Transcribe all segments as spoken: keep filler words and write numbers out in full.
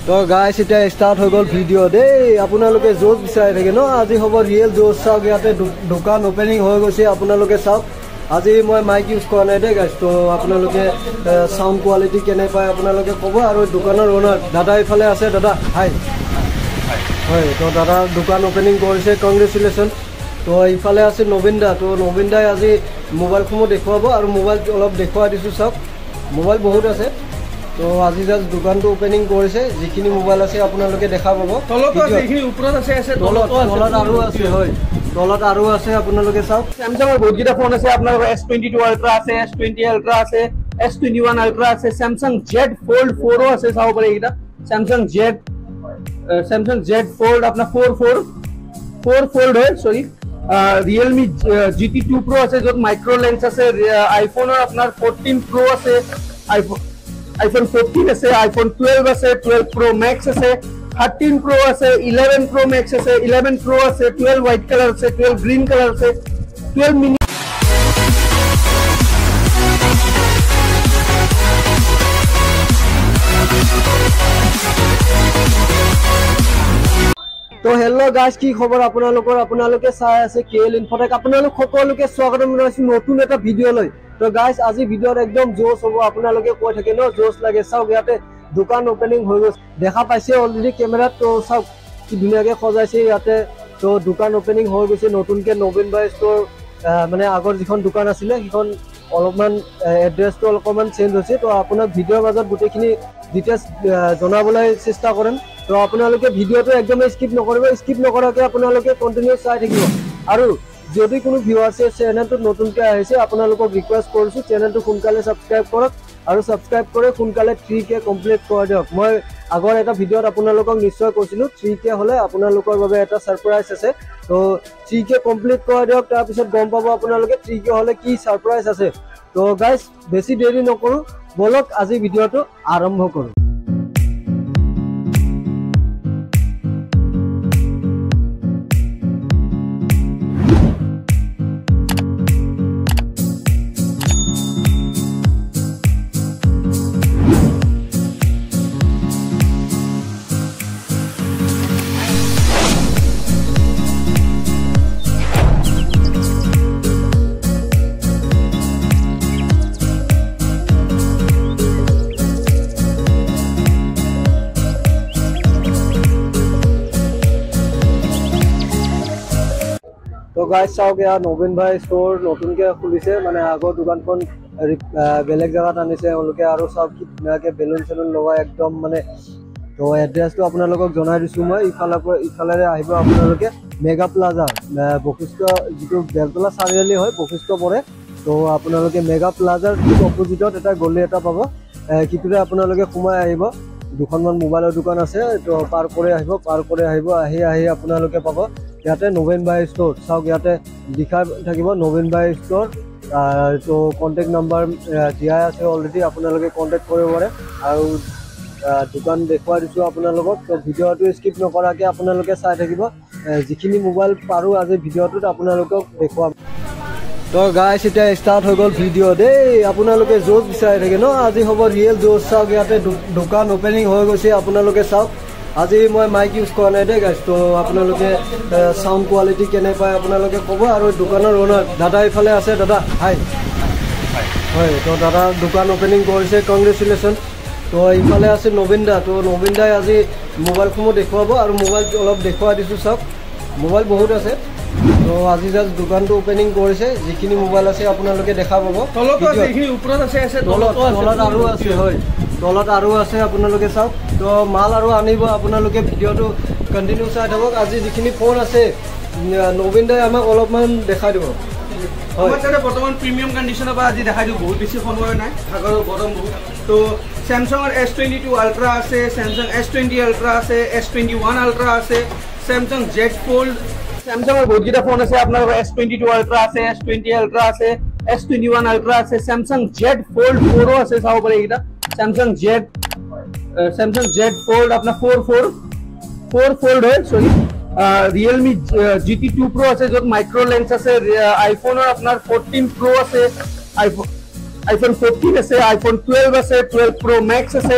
তো গাইস এটা স্টার্ট হৈ গল ভিডিও দেই আপোনালোকে জোজ বিচাৰি থাকে ন আজি হ'ব ৰিয়েল জোজ চাওক ইয়াতে দোকান ওপেনিং হৈ গৈছে আপোনালোকে চাওক আজি মই মাইক ইউজ কৰা নাই দেই গাইস তো আপোনালোকে সাউন্ড কোৱালিটি কেনে পায় আপোনালোকে ক'ব আৰু দোকানৰ ওনাৰ দাদা ইফালে আছে দাদা হাই হয় তো দাদা দোকান ওপেনিং কৰিছে কংগ্ৰেচুলেশ্যন তো ইফালে আছে নবীন দা তো নবীন দাই আজি মোবাইলসমূহ দেখুৱাব আৰু মোবাইল অলপ দেখুৱাই দিছোঁ চাওক মোবাইল বহুত আছে তো আজি জাস্ট দোকানটো ওপেনিং কৰিছে যিখিনি মোবাইল আছে আপোনালোকে দেখা পাব তলতো আছে এইখিনি ওপৰত আছে আছে তলত তলত আৰু আছে হয় তলত আৰু আছে আপোনালোকে চাওক Samsung ৰ বহুতকেইটা ফোন আছে আপোনালোকৰ এছ টুৱেণ্টি টু আল্ট্ৰা আছে এছ টুৱেণ্টি আল্ট্ৰা আছে এছ টুৱেণ্টি ওৱান আল্ট্ৰা আছে Samsung Z Fold four আছে চাব পাৰে এইটা Samsung Z Samsung Z Fold আপোনাৰ four four four fold হয় সৰি Realme G T two Pro আছে যত মাইক্ৰো লেন্স আছে iPhone ৰ আপোনাৰ fourteen Pro আছে iPhone iPhone fourteen আছে iPhone twelve আছে twelve Pro Max আছে thirteen Pro আছে eleven Pro Max আছে eleven Pro আছে twelve white color আছে twelve green color আছে twelve mini তো হেল্লো গাইস কি খবৰ আপোনালোকৰ আপোনালোকে চাই আছে কেএল ইনফটেক আপোনালোক সকলোকে স্বাগতম জনাইছো নতুন এটা ভিডিও লৈ তো গাইস আজি ভিডিওত একদম জোশ হ'ব আপোনালোকে কৈ থাকে ন জোশ লাগে চাওক ইয়াতে দোকান ওপেনিং হৈ গৈছে দেখা পাইছে অলৰেডি কেমেৰাত তো চাওক কি ধুনীয়াকৈ সজাইছে ইয়াতে তো দোকান ওপেনিং হৈ গৈছে নতুনকৈ নবীন বাই ষ্ট'ৰ মানে আগৰ যিখন দোকান আছিলে সেইখন অলপমান এড্ৰেছটো অলপমান চেঞ্জ হৈছে তো আপোনাক ভিডিঅ'ৰ মাজত গোটেইখিনি ডিটেইলছ জনাবলৈ চেষ্টা কৰিম তো আপোনালোকে ভিডিওটো একদম স্কিপ নকৰিব স্কিপ নকৰাকৈ আপোনালোকে কন্টিনিউ চাই থাকিব আৰু যদি কোনো ভিউৱাৰ্ছে চেনেলটো নতুনকৈ আহিছে আপোনালোকক ৰিকুৱেষ্ট কৰিছোঁ চেনেলটো সোনকালে ছাবস্ক্ৰাইব কৰক আৰু ছাবস্ক্ৰাইব কৰি সোনকালে থ্ৰী কে কমপ্লিট কৰি দিয়ক মই আগৰ এটা ভিডিঅ'ত আপোনালোকক নিশ্চয় কৈছিলোঁ থ্ৰী কে হ'লে আপোনালোকৰ বাবে এটা ছাৰপ্ৰাইজ আছে তো থ্ৰী কে কমপ্লিট কৰি দিয়ক তাৰপিছত গম পাব আপোনালোকে থ্ৰী কে হ'লে কি ছাৰপ্ৰাইজ আছে তো গাইজ বেছি দেৰি নকৰোঁ বলক আজি ভিডিঅ'টো আৰম্ভ কৰোঁ তো গাইস চাওক ইয়া নবীন ভাই ষ্ট'ৰ নতুনকৈ খুলিছে মানে আগৰ দোকানখন বেলেগ জেগাত আনিছে তেওঁলোকে আৰু চাওক কি ধুনীয়াকৈ বেলুন চেলুন লগাই একদম মানে তো এড্ৰেছটো আপোনালোকক জনাই দিছোঁ মই ইফালৰ পৰা ইফালেৰে আহিব আপোনালোকে মেগা প্লাজা বশিষ্ঠ যিটো বেলতলা চাৰিআলি হয় বশিষ্ঠ পৰে তো আপোনালোকে মেগা প্লাজাৰ ঠিক অপজিটত এটা গলি এটা পাব সিটোৰে আপোনালোকে সোমাই আহিব দুখনমান মোবাইলৰ দোকান আছে তো পাৰ কৰি আহিব পাৰ কৰি আহিব আহি আহি আপোনালোকে পাব ইয়াতে নবীন বাই ষ্ট'ৰ চাওক ইয়াতে লিখা থাকিব নবীন বাই ষ্ট'ৰ তো কণ্টেক্ট নাম্বাৰ দিয়াই আছে অলৰেডি আপোনালোকে কণ্টেক্ট কৰিব পাৰে আৰু দোকান দেখুৱাই দিছোঁ আপোনালোকক তো ভিডিঅ'টো স্কিপ নকৰাকৈ আপোনালোকে চাই থাকিব যিখিনি মোবাইল পাৰোঁ আজি ভিডিঅ'টোত আপোনালোকক দেখুৱাম তো গাইস এটা স্টার্ট হৈ গল ভিডিও দেই আপোনালোকে জোজ বিচাৰি থাকে ন আজি হ'ব ৰিয়েল জোজ চাওক ইয়াতে দোকান ওপেনিং হৈ গৈছে আপোনালোকে চাওক আজি মই মাইক ইউজ কৰা নাই দেই গাইস তো আপোনালোকে সাউন্ড কোৱালিটি কেনে পায় আপোনালোকে ক'ব আৰু দোকানৰ ওনাৰ দাদা ইফালে আছে দাদা হাই হয় তো দাদা দোকান ওপেনিং কৰিছে কংগ্ৰেচুলেশ্যন তো ইফালে আছে নবীন দা তো নবীন দাই আজি মোবাইলসমূহ দেখুৱাব আৰু মোবাইল অলপ দেখুৱাই দিছোঁ চাওক মোবাইল বহুত আছে তো আজি জাস্ট দোকানটো ওপেনিং কৰিছে যিখিনি মোবাইল আছে আপোনালোকে দেখা পাব তলতো আছে এইখিনি ওপৰত আছে আছে তলত তলত আৰু আছে হয় তলত আৰু আছে আপোনালোকে চাওক তো মাল আৰু আনিব আপোনালোকে ভিডিঅ'টো কণ্টিনিউ চাই থাকক আজি যিখিনি ফোন আছে নবীন দাই আমাক অলপমান দেখাই দিব আমাৰ তাতে বৰ্তমান প্ৰিমিয়াম কণ্ডিশ্যনৰ পৰা আজি দেখাই দিওঁ বহুত বেছি সময় নাই ভাগৰ গৰম বহুত তো Samsung S twenty-two Ultra আছে Samsung S twenty Ultra আছে S twenty-one Ultra আছে Samsung Z Fold Samsung ৰ বহুতকেইটা ফোন আছে আপোনালোকৰ S twenty-two Ultra আছে S twenty Ultra আছে S twenty-one Ultra আছে Samsung Z Fold four আছে চাব পাৰে এইটা Samsung Z Samsung Z Fold আপোনাৰ four four four fold হয় সৰি Realme G T two Pro আছে যত মাইক্ৰো লেন্স আছে iPhone ৰ আপোনাৰ fourteen Pro আছে iPhone iPhone fourteen আছে iPhone twelve আছে twelve Pro Max আছে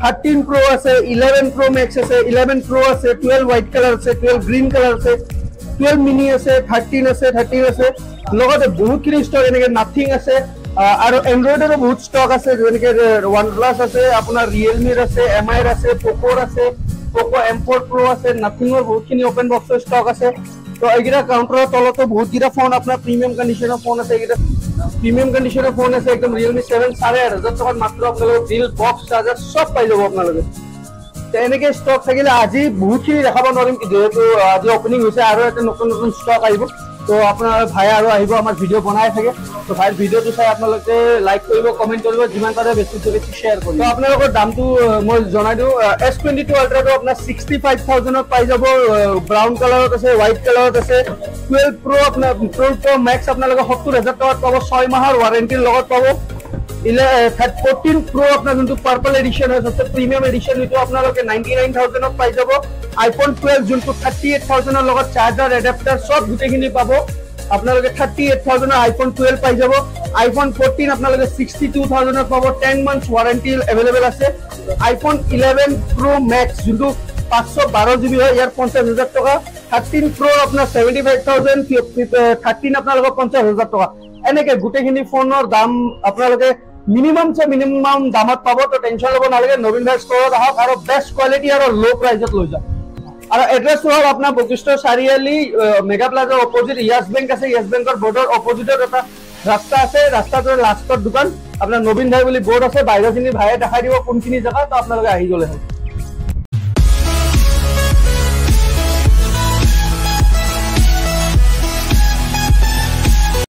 থাৰ্টিন প্ৰ' আছে, ইলেভেন প্ৰ' মেক্স আছে, ইলেভেন প্ৰ' আছে, টুৱেলভ হোৱাইট কালাৰ আছে, টুৱেলভ গ্ৰীণ কালাৰ আছে, টুৱেলভ মিনি আছে, থাৰ্টিন আছে, থাৰ্টিন আছে, লগতে বহুতখিনি ষ্টক এনেকে নাথিং আছে আৰু এণ্ড্ৰইডৰো বহুত ষ্টক আছে, যেনেকে ওৱান প্লাছ আছে, আপোনাৰ ৰিয়েলমিৰ আছে, এম আইৰ আছে, পক'ৰ আছে, পক' এম ফ'ৰ প্ৰ' আছে, নাথিঙৰ বহুতখিনি অপেন বক্সৰ ষ্টক আছে। তো এইকেইটা কাউণ্টাৰৰ তলতো বহুতকেইটা ফোন আপোনাৰ প্ৰিমিয়াম কণ্ডিশ্যনৰ ফোন আছে, এইকেইটা প্ৰিমিয়াম কণ্ডিশ্যনৰ ফোন আছে, একদম ৰিয়েলমি ছেভেন চাৰে আঠ হাজাৰ টকাত মাত্ৰ আপোনালোকে বিল বক্স চাৰ্জাৰ চব পাই যাব আপোনালোকে। এনেকে ষ্টক থাকিলে আজি বহুতখিনি দেখাব নোৱাৰিম, যিহেতু আজি অপেনিং হৈছে আৰু এটা নতুন নতুন ষ্টক আহিব। তো আপোনাৰ ভাই আৰু আহিব, আমাৰ ভিডিঅ' বনাই থাকে। তো ভাইৰ ভিডিঅ'টো চাই আপোনালোকে লাইক কৰিব, কমেণ্ট কৰিব, যিমান পাৰে বেছিকৈ বেছি শ্বেয়াৰ কৰিব। তো আপোনালোকৰ দামটো মই জনাই দিওঁ, এছ টুৱেণ্টি টু আল্ট্ৰাটো আপোনাৰ ছিক্সটি ফাইভ থাউজেণ্ডত পাই যাব, ব্ৰাউন কালাৰত আছে, হোৱাইট কালাৰত আছে। টুৱেলভ প্ৰ' আপোনাৰ টুৱেলভ প্ৰ' মেক্স আপোনালোকে সত্তৰ হাজাৰ টকাত পাব, ছয় মাহৰ ৱাৰেণ্টিৰ লগত পাব। ফোরটিন প্ৰ' আপোনাৰ যোনটো পাৰ্পল এডিশ্যন হয়, সবচে প্ৰিমিয়াম এডিশ্যন, এইটো আপোনালোকে নাইণ্টি নাইন থাউজেণ্ডত পাই যাব। আইফোন টুৱেলভ যোনটো থাৰ্টি এইট থাউজেণ্ডৰ লগত চাৰ্জাৰ এডাপ্টাৰ চব গোটেইখিনি পাব আপোনালোকে। থাৰ্টি এইট থাউজেণ্ডৰ আইফোন টুৱেলভ পাই যাব। আইফোন ফোরটিন আপোনালোকে ছিক্সটি টু থাউজেণ্ডত পাব, টেন মান্থছ ৱাৰেণ্টি এভেইলেবল আছে। আইফোন ইলেভেন প্ৰ' মেক্স যোনটো পাঁচশ বাৰ জিবি হয়, ইয়াৰ পঞ্চাছ হাজাৰ টকা। থাৰ্টিন প্ৰ' আপোনাৰ ছেভেণ্টি ফাইভ থাউজেণ্ড, থাৰ্টিন আপোনালোকৰ পঞ্চাছ হাজাৰ টকা। এনেকে গোটেইখিনি ফোনৰ দাম আপোনালোকে মিনিমাম চে মিনিমাম দামত পাব। তো টেনশ্যন ল'ব নালাগে, নবীন ভাই ষ্টৰত আহক আৰু বেষ্ট কোৱালিটি আৰু ল' প্ৰাইজত লৈ যাওক। আৰু এড্ৰেছটো হ'ল আপোনাৰ বশিষ্ঠ চাৰিআলি, মেগা প্লাজাৰ অপজিট য়েছ বেংক আছে, য়েছ বেংকৰ বৰ্ডৰ অপজিটত এটা ৰাস্তা আছে, ৰাস্তাটোৰ লাষ্টৰ দোকান আপোনাৰ নবীন ভাই বুলি বৰ্ড আছে, বাহিৰৰখিনি ভাইয়ে দেখাই দিব কোনখিনি জেগা, তো আপোনালোকে আহি গ'লে হ'ল।